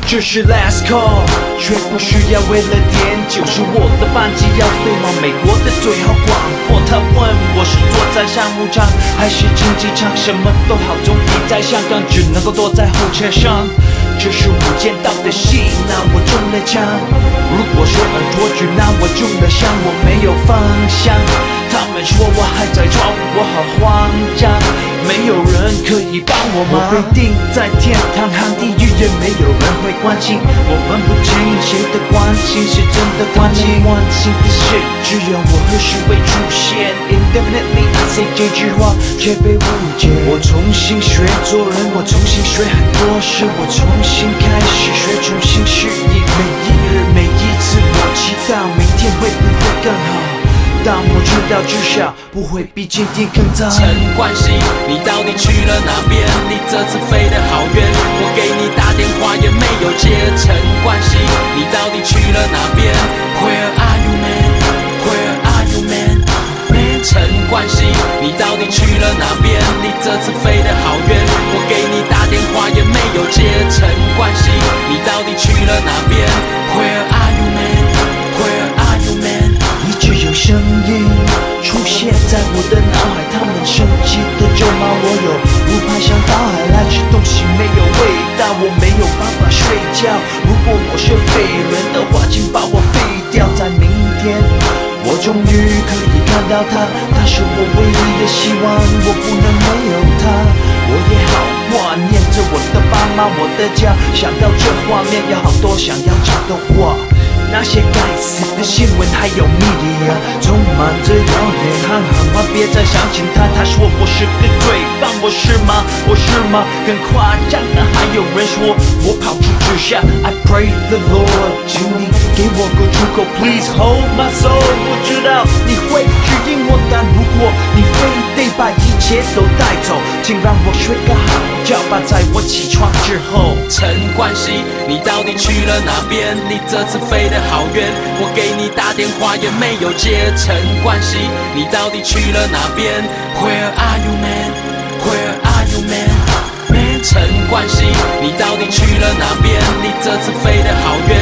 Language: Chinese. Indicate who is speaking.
Speaker 1: 这是 last call， 却不需要为了点酒。是我的班机要飞往美国的最后广播。他问我是坐在商务舱还是经济舱，什么都好，总比在香港只能够躲在候车上。这是无间道的戏，那我中了枪。如果说耳朵剧，那我中了枪。我没有方向，他们说我还在装，我好慌张。没有人可以帮我忙，我被钉在天堂和地狱，也没有人会关心。我们不清谁的关心是真的关心。关心的是，只有我何时会出现 ？Indefinitely I say 这句话却被误解。我重新学做人，我重新学很多事，我重新开始学，重新适应每一日每一次。我祈祷明天会不会更好？但我知道至少不会比今天更糟。
Speaker 2: 陈冠希，你到底去了哪边？你这次飞得好远，我给你打电话也没有接。陈冠希，你到底去了哪边 ？Where are you man? Where are you man? Man， 陈冠希，你到底去了哪边？你这次飞得好远，我给你打电话也没有接。陈冠希，你到底去了哪边 ？Where are you man? Where are you man？
Speaker 1: 一直有声音出现在我的脑海，他们生气的咒骂我有如排山倒海来吃东西没有味道，我没有办法睡觉。如果我是废人的话，请把我废掉。在明天，我终于可以看到他，他是我唯一的希望，我不能没有他。我也好挂念着我的爸妈，我的家，想到这画面，有好多想要讲的话。那些该死的新闻还有密里充满着谣言，看好吗？别再相信他，他说我是个罪犯，我是吗？我是吗？更夸张的还有人说我跑出直下。I pray the Lord， 请你给我个出口 ，Please hold my soul。我知道你会指引我，但如果你非得把一切都带走，请让我睡个好觉吧，在我起床之后。
Speaker 2: 陈冠希，你到底去了哪边？你这次飞得好远，我给你打电话也没有接。陈冠希，你到底去了哪边 ？Where are you man? Where are you man? Man， 陈冠希，你到底去了哪边？你这次飞得好远，